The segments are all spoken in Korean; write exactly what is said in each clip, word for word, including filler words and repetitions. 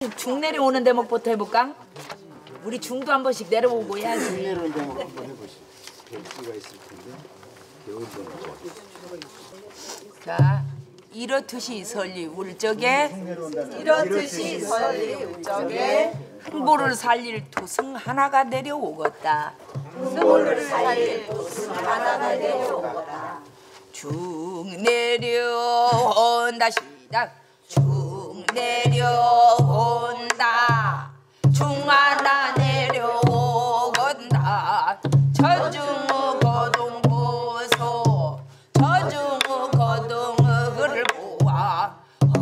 중 내려오는 대목부터 해볼까? 우리 중도 한 번씩 내려오고 해야지. 중 내려오는 대목 한번 해보시죠. 백지가 있을 텐데 겨울 대목. 자, 이렇듯이 설리 울적에 이렇듯이 설리 울적에 흥보를 살릴 투승 하나가 내려오겠다. 흥보를 살릴 투승 하나가 내려오겠다. 중 내려온다 시작. 중 내려온다. 중 하나 내려오건다. 저중 거동 보소. 저중 거동 그를 보아.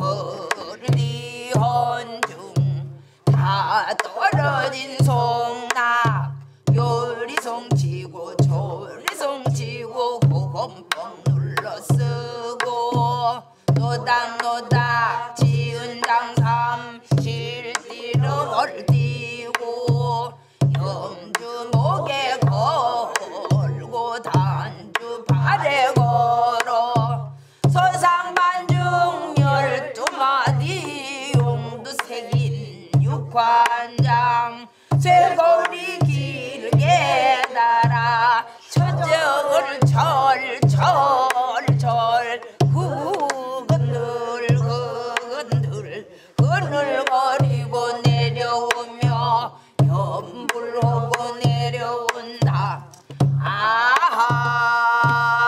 어디 헌중 다 떨어진 송낙. 요리송 치고 조리송 치고 고건뻥 눌러 쓰고 노닥노닥 지은 장삼 실띠로 얼띠고 염주 목에 걸고 단주 발에 걸어 서상반중 열두 마디 용두 새긴 육관장 쇠고리 길게 달아 천정을 철철철 흔들 흔들 흔들거리고 내려오며 연불하고 내려온다. 아하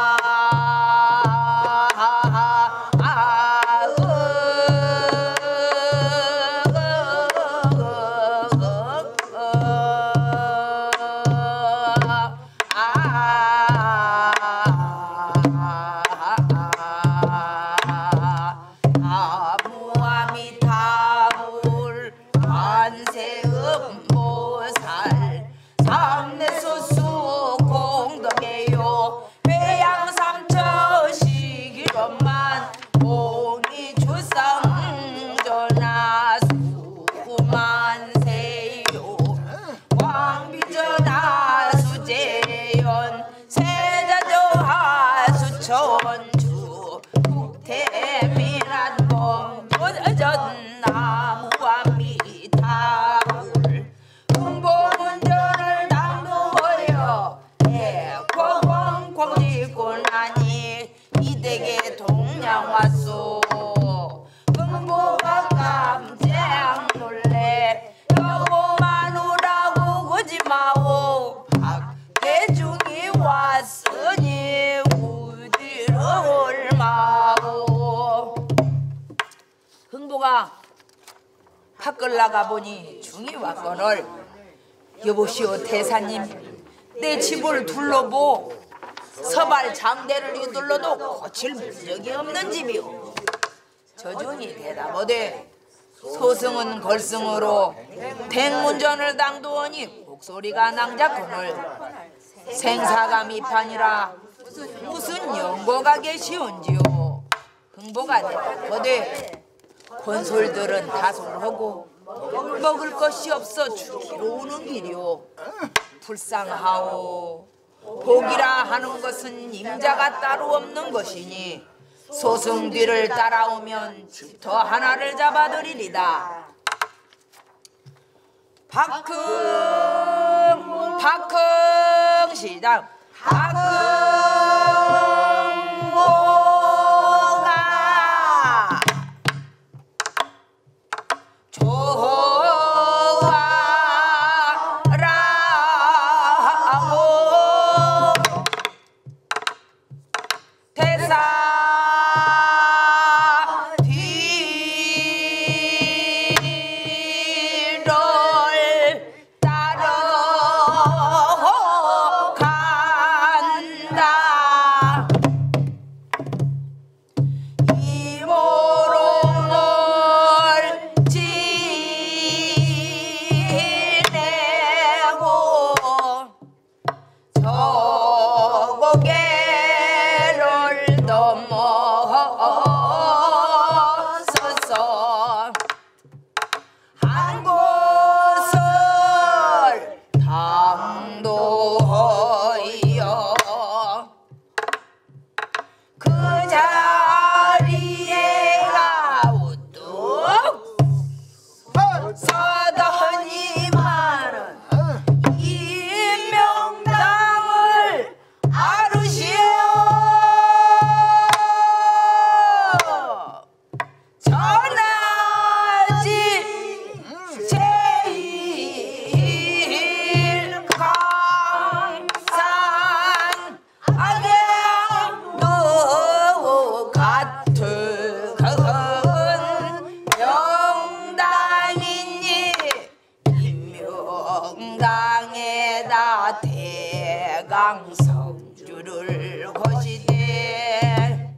전주 북태미란 봄 나무와 미타불 흥보문전을 당도하여 대포광광 짓고 나니 이댁에 동양 왔소. 흥보가 깜짝 놀래 여보만 오라고 그지 마오. 박대중이 왔으니 얼마고. 흥보가 밖을 나가보니 중이 왔거늘 여보시오 대사님 내 집을 둘러보 서발 장대를 휘둘러도 고칠 문적이 없는 집이오. 저중이 대답하되 소승은 걸승으로 백문전을 당도하니 목소리가 낭작거늘 생사가 미판이라 무슨 연고가 계시온지요. 흥보가 대답하되 권솔들은 다솔하고 먹을 것이 없어 죽기로 오는 길이오. 불쌍하오. 복이라 하는 것은 임자가 따로 없는 것이니 소승 뒤를 따라오면 집터 하나를 잡아드리리다. 박흥 박흥 시작. 박흥고가 좋아라고 대사 뒤를 따라간 성주를 거시되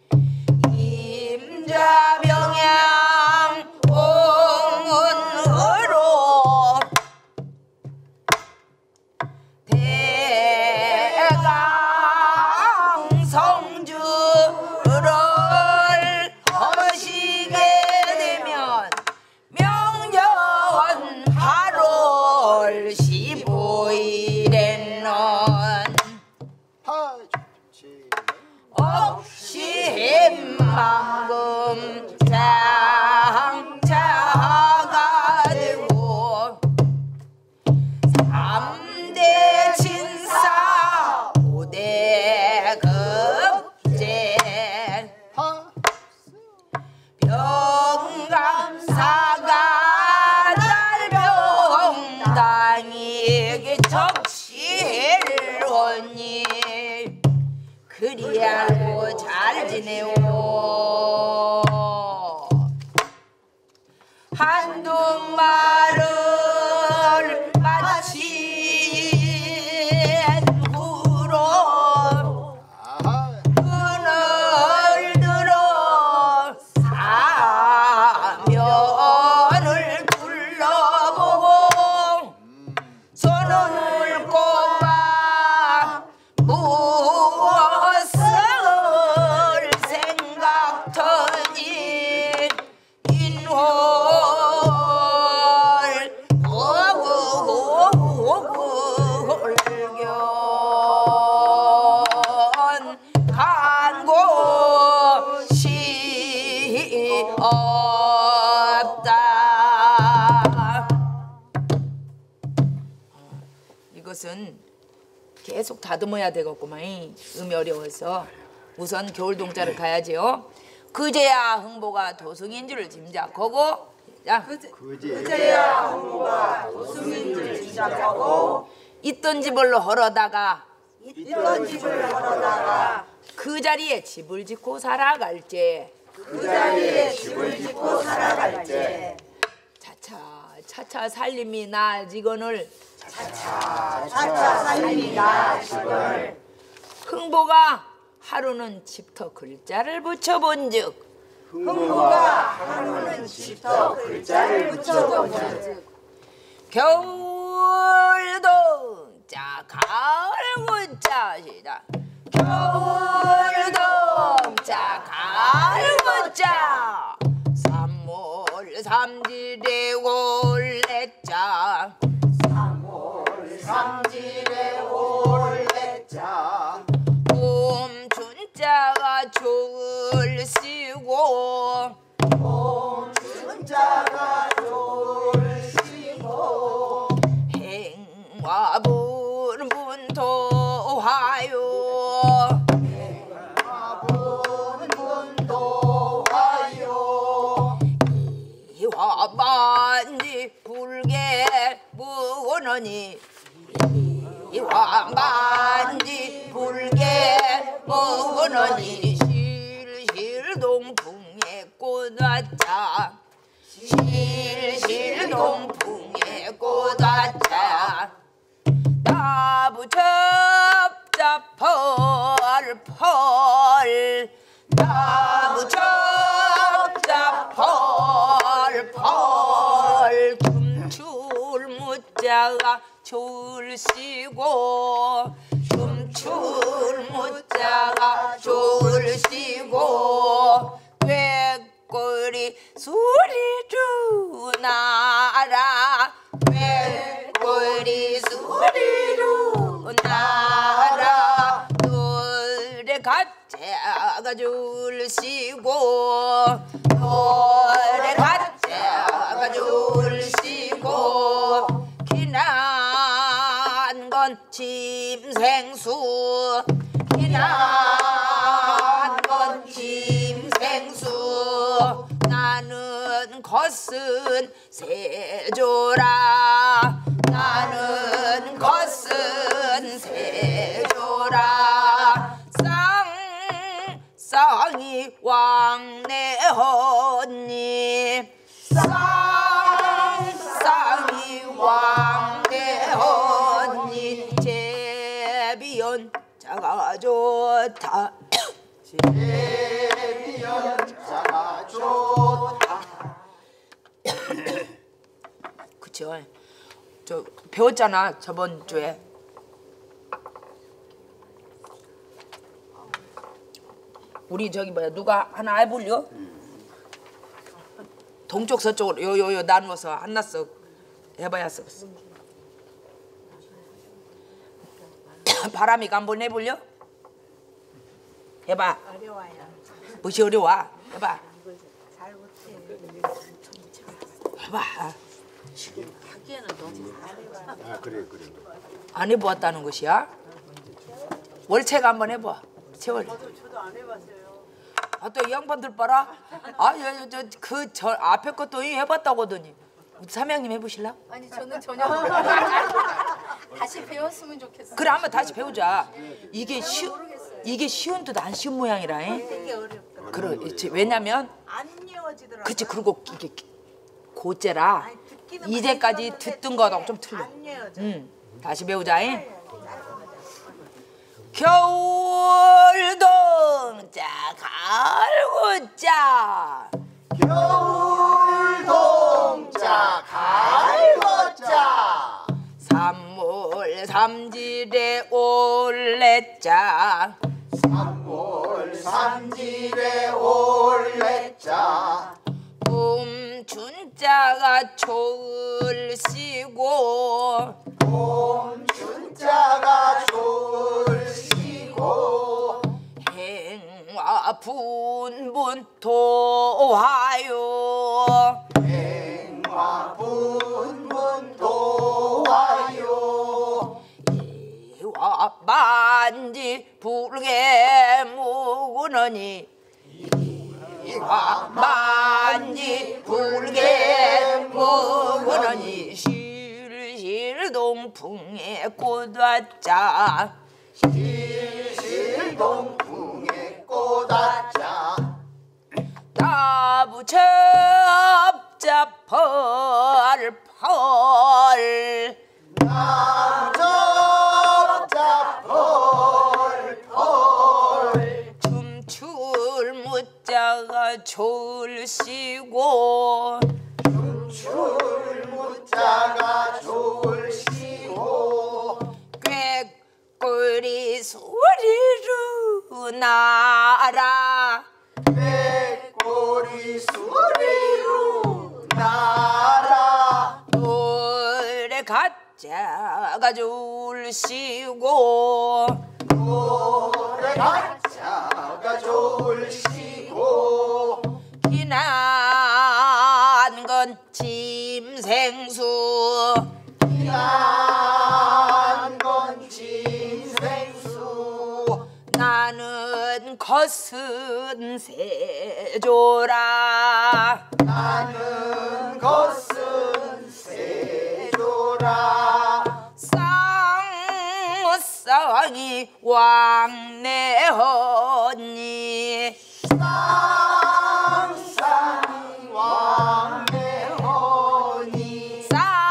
임자병양 옹은으로 대강 성주를 거시게 되면 명년 팔월 십오일에는 억시만금 장차가 되고 삼대 진사 오대 급제 병감사가 달병당이 적시일원이 그리 알고 잘 지내오. 한두 말을 마친 후로 그늘 들어 사면을 둘러보고 손을 꼽아 무엇을 생각더니 인월 오구올견 간 곳이 없다. 이것은 계속 다듬어야 되겠구만. 음이 어려워서 우선 겨울동자를 가야지요. 그제야 흥보가 도승인 줄을 짐작하고 자, 그제야 흥보가 도승인 줄을 짐작하고 있던 집을로 헐어다가 있던 집을 헐어다가 그 자리에 집을 짓고 살아갈지 그 자리에 집을 짓고 살아갈지 차차 차차 살림이 나아지거늘 차차 살림이 나아지거늘 흥보가 하루는 집터 글자를 붙여본즉 흥부가 하루는 집터 글자를 붙여본즉 겨울동자 가을문자시다. 겨울동자 가을문자 삼월 삼질에 올레자 삼월 삼질에 올레자 봄춘자가 졸 쉬고 봄춘자가 졸 쉬고 행화분 분도화요 행화분 분도화요 이화만지 불게 무너니 이화만지 불게 무너니 실실 동풍에 꽃왔자 실실 동풍에 꽃왔자 나부첩자 펄펄 나부첩자 펄펄 춤출 무자가 졸시고 춤출 무자가 졸시고 꾀꼬리 소리로 나라 꾀꼬리 소리로 나라 노래 가짜가 졸시고 노래 가짜가 졸시고 기난 건 짐생수 기난 건 짐생수 나는 것은 세조라 나는 것은 세조라 쌍 쌍이 왕래언니 쌍 쌍이 왕래언니 제 제비연자가 좋다. 제비연자가 좋다. 그쵸. 저 배웠잖아 저번 주에. 우리 저기 뭐야 누가 하나 해볼려? 동쪽 서쪽으로 요요요 나누어서 한나서 해봐야 써. 바람이가 한번 해볼려? 해봐. 어려워요. 무엇이 어려워? 해봐. 잘 못해. 해봐. 하기에는 너무 잘해봐. 아 그래 그래. 안 해보았다는 것이야? 월체가 한번 해봐. 세월. 저도 저도 안 해봤어요. 아 또 이 양반들 봐라. 아저그 저 앞에 것도 해봤다고더니. 삼양님 해보실라? 아니 저는 전혀 다시 배웠으면 좋겠어요. 그래 한번 다시 배우자. 이게 쉬 이게 쉬운 듯 안 쉬운 모양이라. 되게 어렵다. 그렇지. 왜냐면 안 이어지더라고. 그치 그리고 이게 고째라. 아니, 듣기는 이제까지 많이 듣던 들었는데 거하고 좀 틀려. 안 이어져. 응. 다시 배우자. 겨울동자 갈고자 겨울동자 갈고자 삼월 삼질에 올래자 삼월 삼질에 올래자 봄춘자가 졸시고 봄춘자가 졸시고 행화 분분 도와요 행화 분분 도와요 이와 만지 불게 묵으느니 이와 만지 불게 묵으느니 실실 동풍에 꽃왔자 실실 동풍에 꽃았자 나부첩자 펄펄 나무접자 펄펄 춤출 무자가 졸시고 춤출 무자가 졸시고 꾀꼬리 소리로 나라 꾀꼬리 소리로 나라 노래 가짜가 졸시고 노래 가짜가 졸시고 기난 건 짐생수 피난 건 짐생수 나는 것은 세조라 나는 것은 세조라 쌍쌍이 왕래허니 쌍쌍이 왕래허니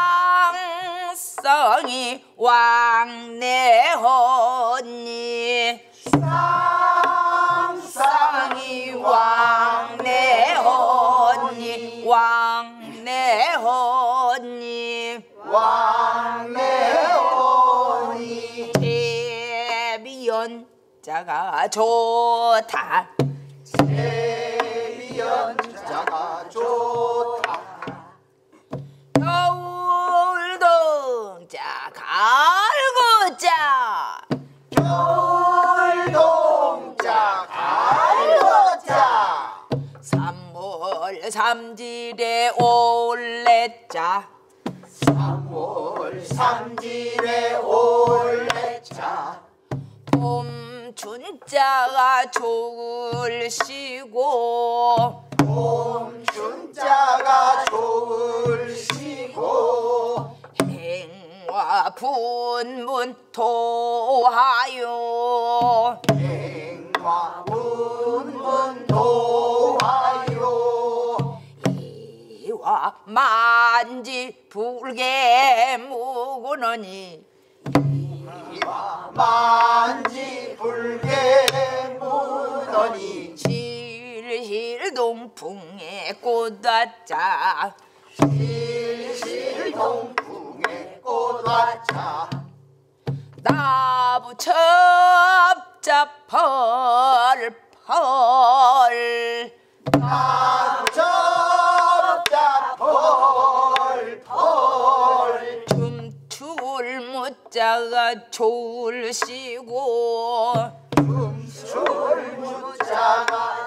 쌍쌍이 왕래허니 쌍쌍이 왕래허니 왕래허니 왕래허니 제비연자가 좋다 제비연자가 좋다 겨울동자 갈고자 겨울동자 갈고자 삼월 삼질에 올래자 삼월 삼질에 올래자 봄춘자가 졸시고 봄춘자가 졸시고 행화 분분 도하요 행화 분분 도하요 이와 만지 불게 묵으느니 이와 만지 불개 무너니 실실 동풍에 꽃왔자 실실 동풍에 꽃왔자 나부첩자 펄펄 나부첩자 펄펄 춤출 무자가 졸시고 춤출 무자가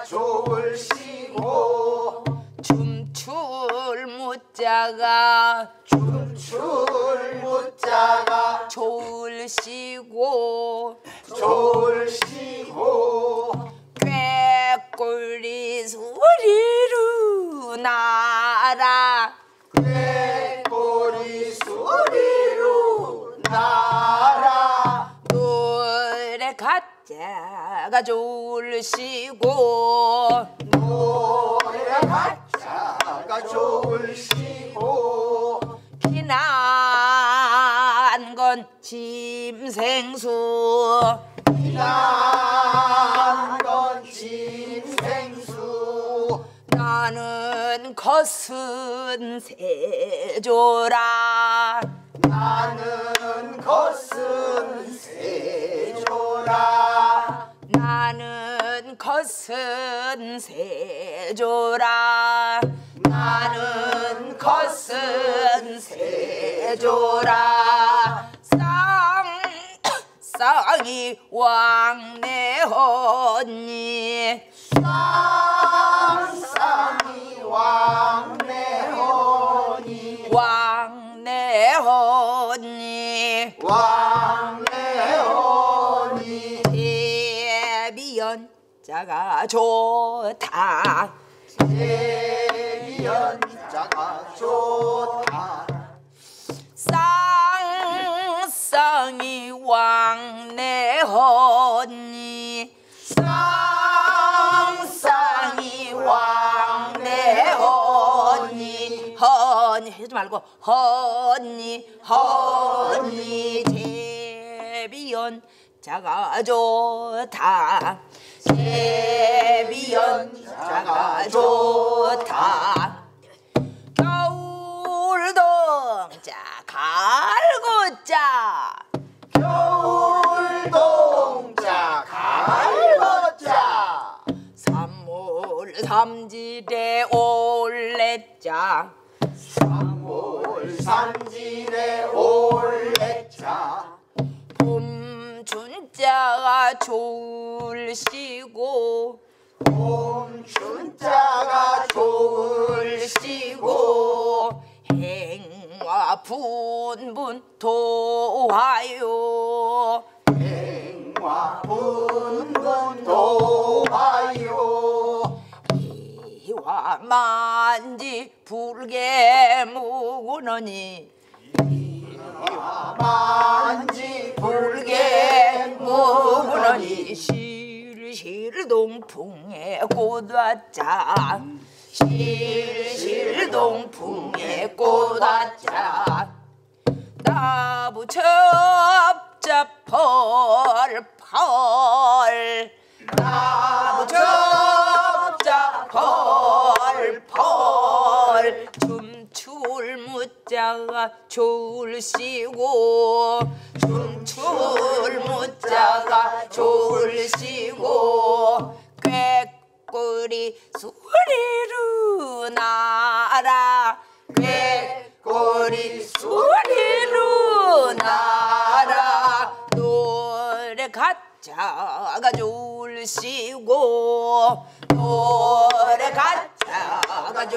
졸시고 춤출 무자가 춤출 무자가 졸시고 졸시고 꾀꼬리 소리로 나라 꾀꼬리 소리로 나라 노래 가짜가 졸시고 노래 가짜가 졸시고 피난 건 짐생수 피난 건 짐생수 나는 거슨 세조라 나는 거슨 세조라 나는 거슨 세조라 나는 거슨 세조라 쌍 쌍이 왕래허니 쌍쌍이 왕래허니 왕래허니 왕래허니 대비연자가 좋다 대비연자가 좋다 쌍쌍이 왕래허니 쌍쌍이 왕래허니 허니 하지 말고 허니 허니 대비연자가 좋다 대비연자가 좋다 겨울동자 갈고자 겨울동자 갈고자 삼월 삼질에 올래자 삼월 삼질에 올래자 봄춘자가 졸시고 봄춘자가 졸시고 행화 분분 도와요 행화 분분 도와요 이와 만지 불게 무구너니 이와 만지 불게 무구너니 실실 동풍에 꽃왔자 실실 동풍에 꽃왔자 나부첩자 펄펄 나부첩자 펄펄 춤출 무자가 졸시고 춤출 무자가 졸시고 꾀꼬리 소리로 나라 꾀꼬리 소리로 나라 노래 가짜가 졸시고 노래 가짜가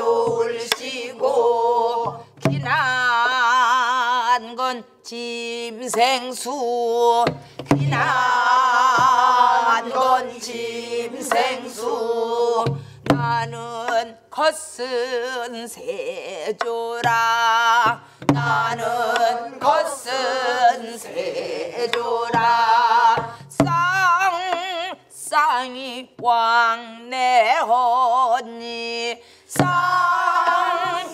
졸시고 피난 건 짐생수 피난 건 짐생수 나는 거슨 세조라 나는 거슨 세조라 쌍 쌍이 왕래허니 쌍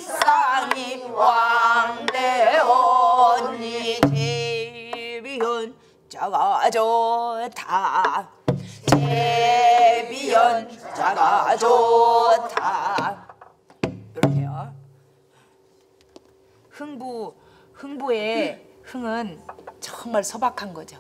쌍이 왕래허니 대비연 자 좋다 제비연자가 좋다. 이렇게요. 흥부, 흥부의 흥은 정말 소박한 거죠.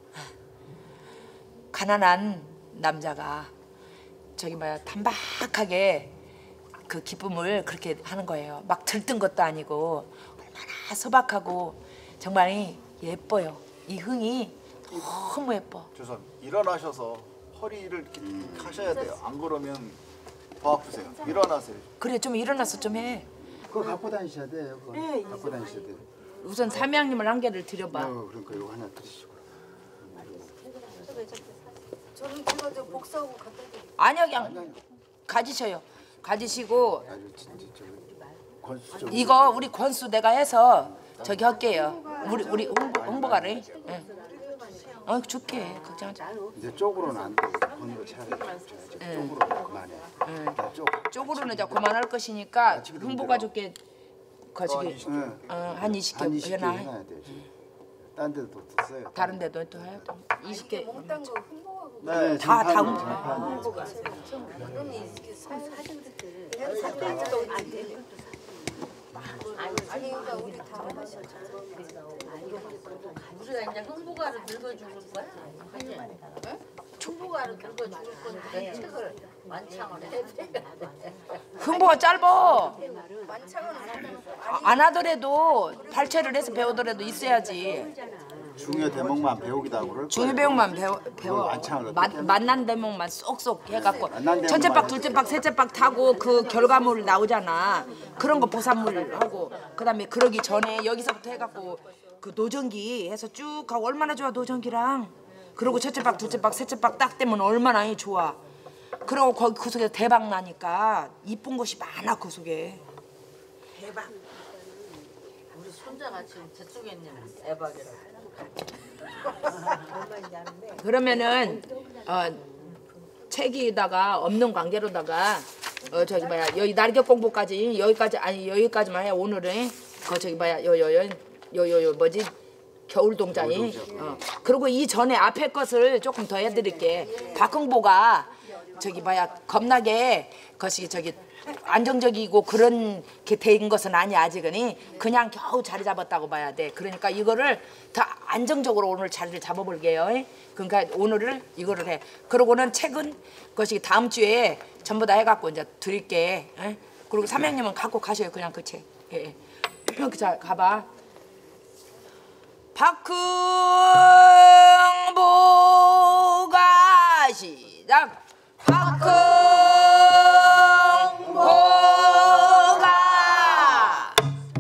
가난한 남자가 저기 뭐야 단박하게 그 기쁨을 그렇게 하는 거예요. 막 들뜬 것도 아니고 얼마나 소박하고 정말 예뻐요. 이 흥이 너무 예뻐. 죄송합니다. 일어나셔서 허리를 이렇게 하셔야 돼요. 안 그러면 더 아프세요. 일어나세요. 그래 좀 일어나서 좀 해. 그거 갖고 다니셔야 돼요. 그거 네, 갖고 다니셔야 돼요. 우선 삼양님을 한 개를 드려봐. 어, 그러니까 이거 하나 드시고. 저는 제가 저 복사하고 갖다 드릴게요. 아니요 그냥 가지셔요. 가지시고 아주 진짜 저 권수 좀. 이거 우리 권수 내가 해서 저기 할게요. 우리 우리 홍보 홍보가래. 응. 어 줄게 걱정하지 마. 이제 쪽으로는 안 돼. 권으로 차라리 줘야지. 쪽으로 그만해. 나 쪽. 쪽으로는 이제 그만할 것이니까 홍보가 줄게. 거시기 응. 어, 한 이십 개 한 이십 개 해놔. 해놔야 돼. 딴 데도 또 써요. 다른 데도 또 해야 돼. 이십 개. 몽땅 거 홍보하고 네, 다 다. 장판이, 홍보. 장판이. 그런 이렇게 사진들 사진들 안 돼. 아니 그러니까 우리 다 하셔. 우리가 이제 흥부가를 늙어주는 거야? 흥부가를 늙어주는 건데 책을 완창을 해야 돼. 흥보가 짧어. 만창은 안 하는 거. 아, 안 하더라도 발췌를 해서 배우더라도 있어야지. 중요 대목만 배우기도 하고 그럴 중요 거예요. 배우만 배워. 배워. 완창을 마, 어떻게 하면 만난 대목만 쏙쏙 해갖고 만난 대목만 첫째 박, 해야지. 둘째 박, 셋째 박 타고 그 결과물 나오잖아. 그런 거 보산물 하고 그다음에 그러기 전에 여기서부터 해갖고 그 노전기 해서 쭉 가고 얼마나 좋아 노전기랑. 그리고 첫째 박, 둘째 박, 셋째 박 딱 되면 얼마나 좋아. 그리고 거기 그 속에 대박 나니까 이쁜 것이 많아 그 속에. 대박. 우리 손자가 지금 저쪽에 있는 대박이라. 그러면은 어, 책에다가 없는 관계로다가 어 저기 뭐야 여기 날개 공부까지 여기까지 아니 여기까지만 해 오늘은 그 저기 뭐야 요요요 요요요 뭐지 겨울 동자이 어 그리고 이 전에 앞에 것을 조금 더 해드릴게. 박흥보가 저기 뭐야 겁나게 것이 저기 안정적이고 그런 게 된 것은 아니야 아직은. 그냥 겨우 자리 잡았다고 봐야 돼. 그러니까 이거를 더 안정적으로 오늘 자리를 잡아볼게요. 그러니까 오늘을 이거를 해. 그러고는 책은 그것이 다음 주에 전부 다 해갖고 이제 드릴게. 에? 그리고 삼양님은 갖고 가셔요 그냥 그 책. 예. 예. 자 가봐. 박흥보가 시작. 박흥보가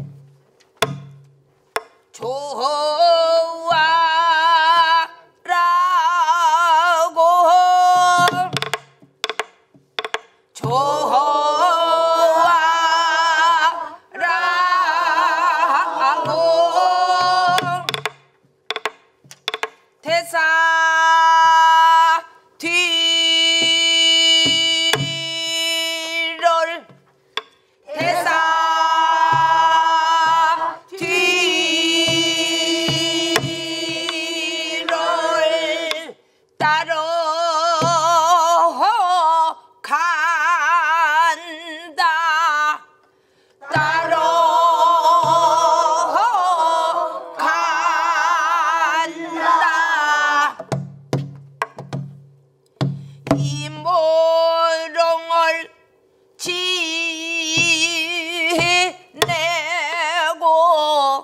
좋아라고 좋아라고 대사 뒤를 대사 뒤를 따로 간다 따로 간다 이모롱을 지내고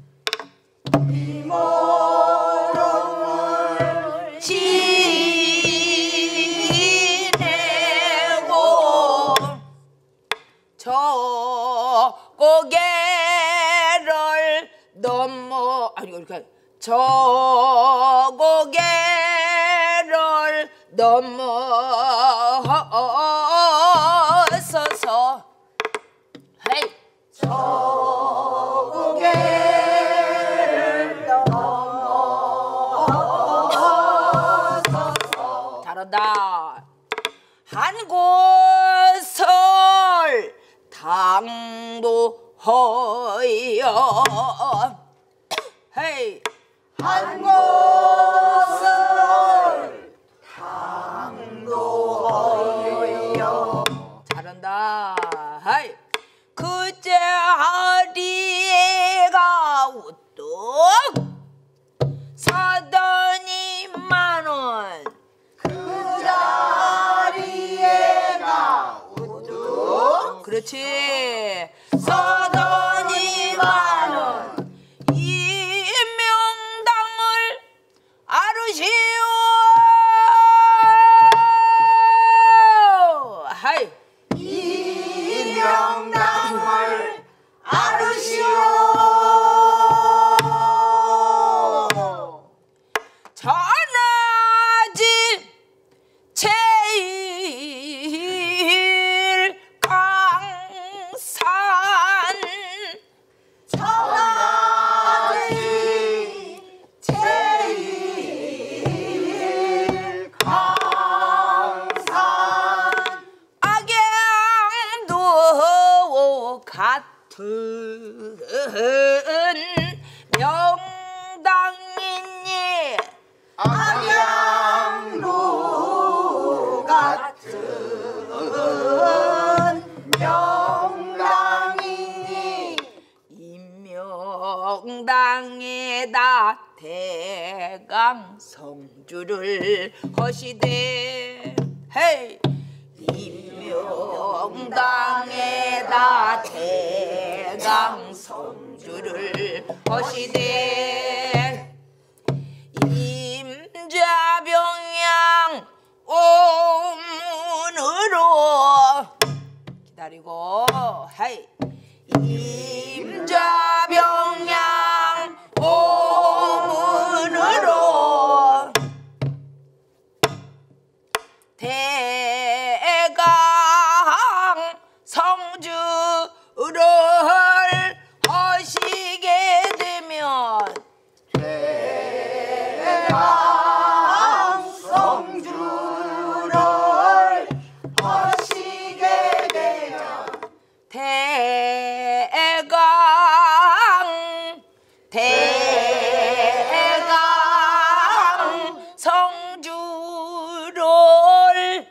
이모롱을 지내고 저 고개를 넘어 아니 그러니까 저 고개를 넘어서서 헤이 저 고개를 넘어서서 잘한다. 한 곳을 당도하여 헤이 한 곳을 그렇지. 서더니 많은 이명당을 아르시오. 하이. 이명당을 아르시오. 전하지 제일 강산 전하지 제일 강산 악양도 같은 명당이니 악양로 같은 명당이니 임명당에다 대강 성주를 하시되 헤이 임명당에다 대강 성주를 하시되 임자병양 오문으로 기다리고 헤이 임자병양 오문으로 대강 성주를 하시게 되면 대강 성주를 하시게 되면 대강 대강 성주를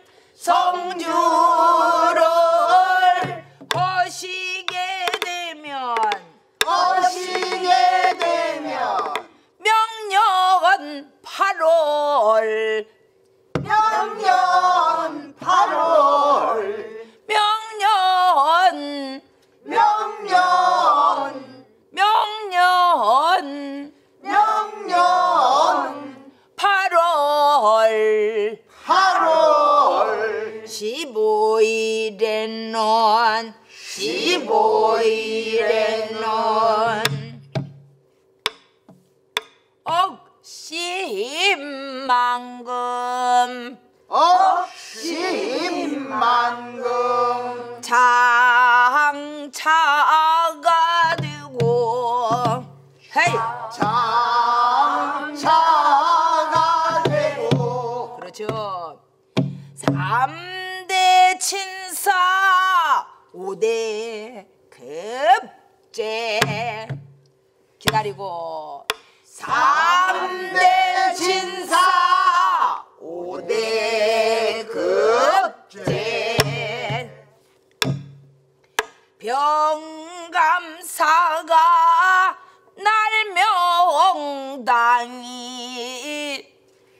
성주를 하시게 되면 하시게 되면 명년 팔월 명년 팔월 명년 명년 명년 명년 팔월 팔월 십오일에는 십오일에는 억십만금 억십만금 장차가 되고 헤이 장차가 되고 그렇죠. 삼대 친사 오대 급제 기다리고 삼대 친사 오대 급제 병감사가 날명당이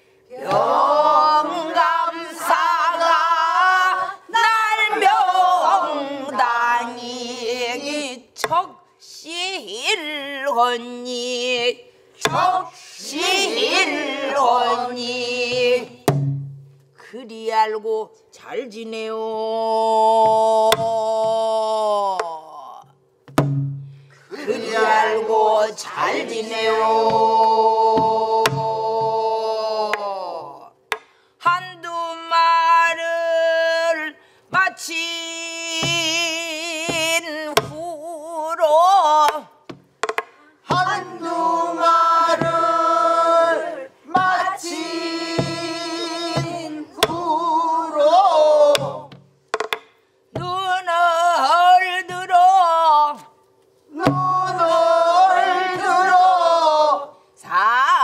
병감사가 날명당이 척시일헌니 척시일헌니 그리 알고 잘 지내요. 그리 알고 잘 지내요. 한두 말을 마친 후로 한두 말을 마친 후로 눈을 들어 눈을 들어 사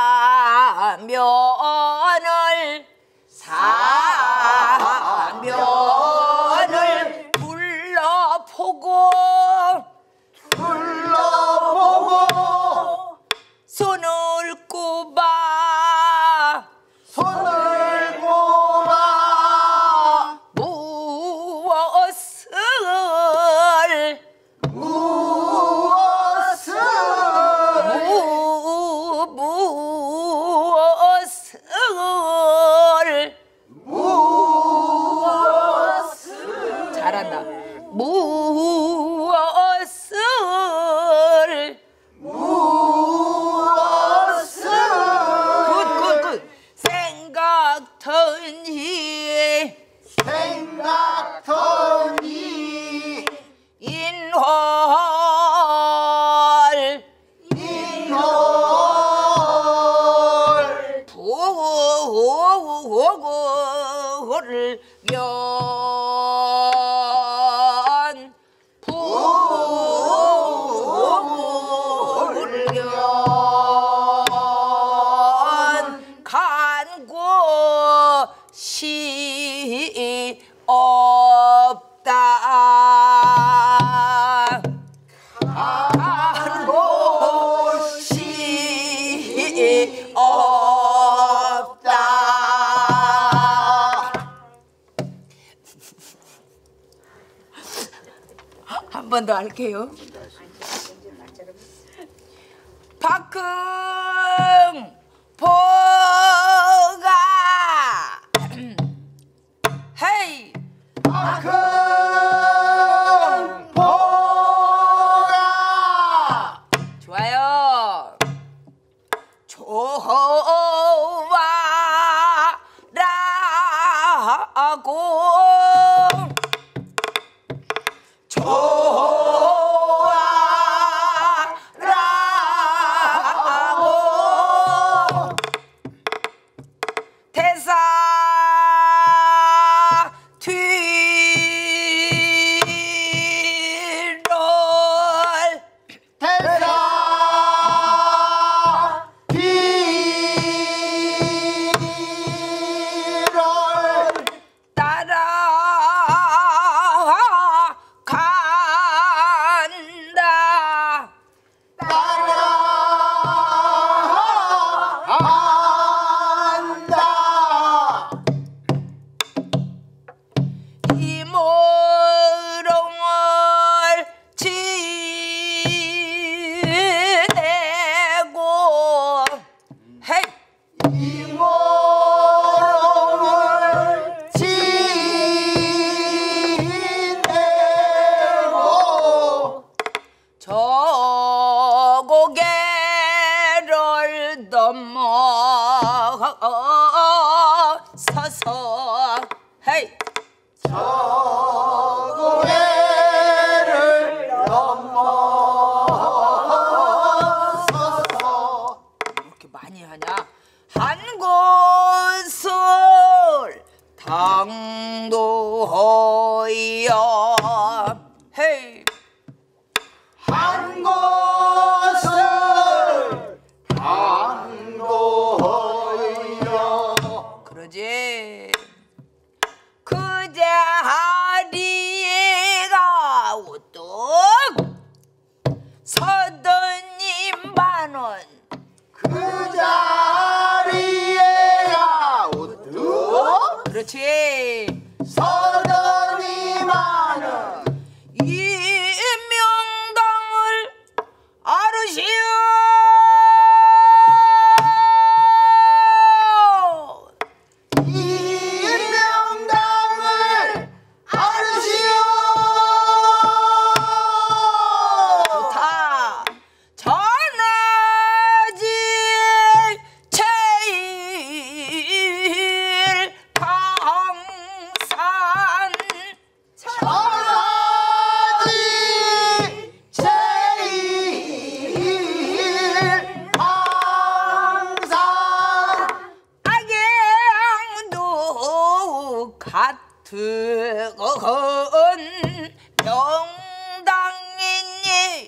생각터니 생각터니 인월 인월 부를 연 부를 연 간 곳이 없다 간 곳이 없다 한 번 더 할게요. 박흥 보가 헤이 박흥 보가 좋아요. 좋아라고 좋아라고 대사 뒤를 대사 뒤를 따라간다 따라간다 이모롱을 지내고 헤이 이모롱을 지내고 저 고개를 넘어 서서 헤이 고개를 넘어서서 이렇게 많이 하냐 한 곳을 당도하여 헤이 한 곳을 당도하여 그러지 그 자리가 우뚝 서더니 만원 그 자리에야 우뚝 그렇지 서더니만은 이명당을 아르시오 이명당을 아르시오 좋다 전하지 제일 강산 전하지 제일 항상 악양도 같은 명당이니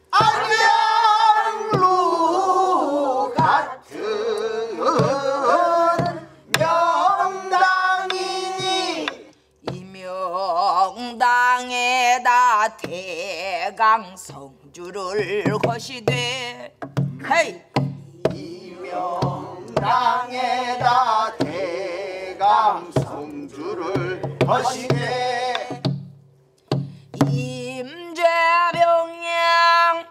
악양루 같은 명당이니 이명당에다 대강성주를 거시되 헤이 이명당에다 대강성주를 거시되 임재병양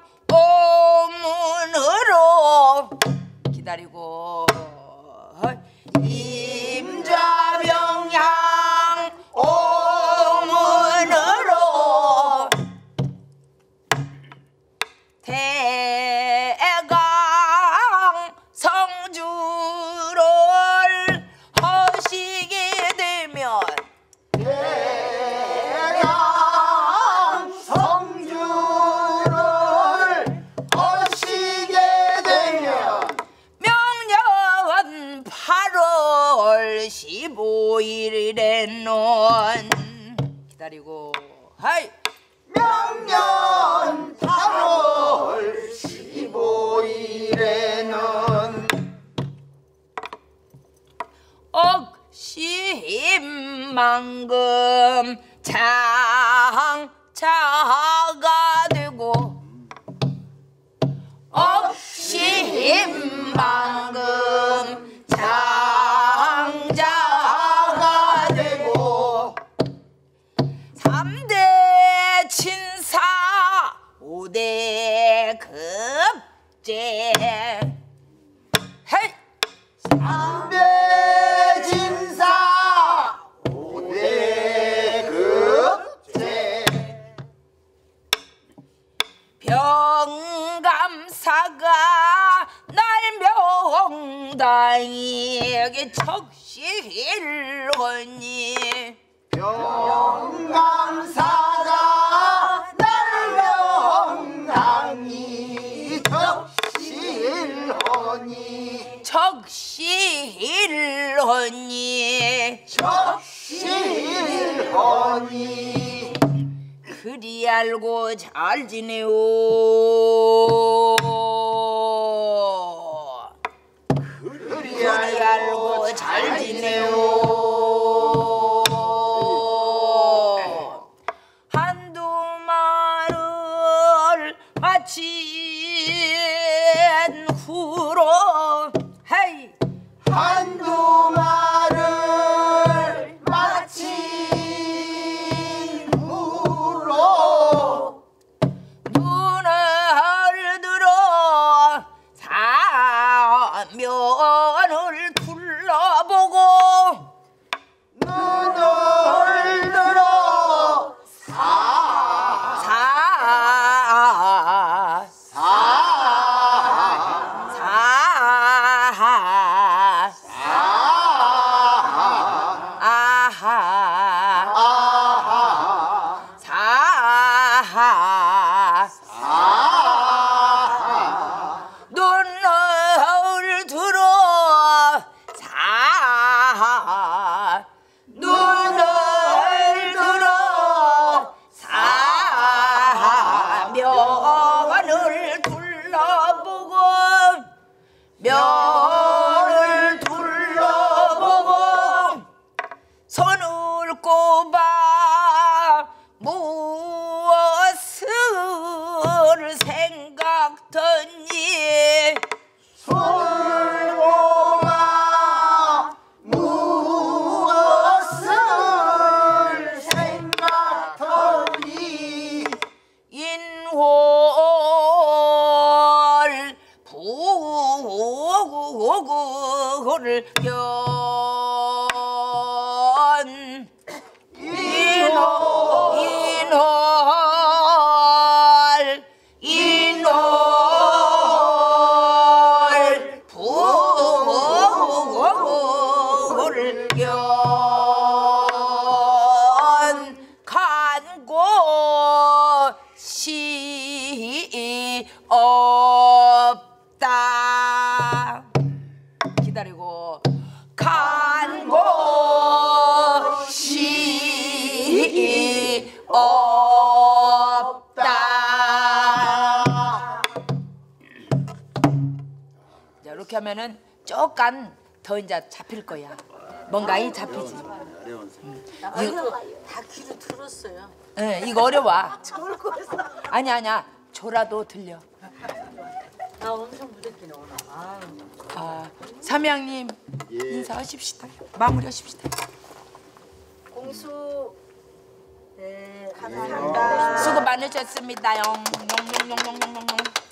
오문으로 기다리고 임자병양 오문으로 대강 성주를 허시 팔월 십오일에는 기다리고 하이 명년 팔월 십오일에는 억십만금 장자가 되고 억십만금 장자가 되고 삼대 친사 오대 급제 헤이 삼대 진사 오대 급제 병감사가 날 명당에게 척시일하니 영감사가 날 명당이 적실하니 척시일하니 적실하니 그리 알고 잘 지내오 그리 알고 잘 지내오 한두 말을 마친 후로 헤이 한두 말을 마친 후로 눈을 들어 사면을 둘러보고 눈을 들어 사 사 사 사 아하 아하 사 아하 눈을 들어 사 눈을 들어 사면을 둘러보고 면을 둘러보고 손을 꼽아 무엇을 생각더니 손을 모아 무엇을 생각하니 인월 부구를 연 인월 인월 인월 부구를 연 간곳이 없다 기다리고 간곳이 없다 자, 이렇게 하면은 조금 더 이제 잡힐 거야 뭔가 이 잡히지 나 이거 다 귀로 들었어요. 네, 이거 어려워 아니 아니야 조라도 들려 나 엄청 무섭긴 오나. 아, 아, 삼양님 예. 인사하십시다 마무리하십시다 공수 네 감사합니다. 수고 많으셨습니다 용, 용, 용, 용, 용, 용, 용.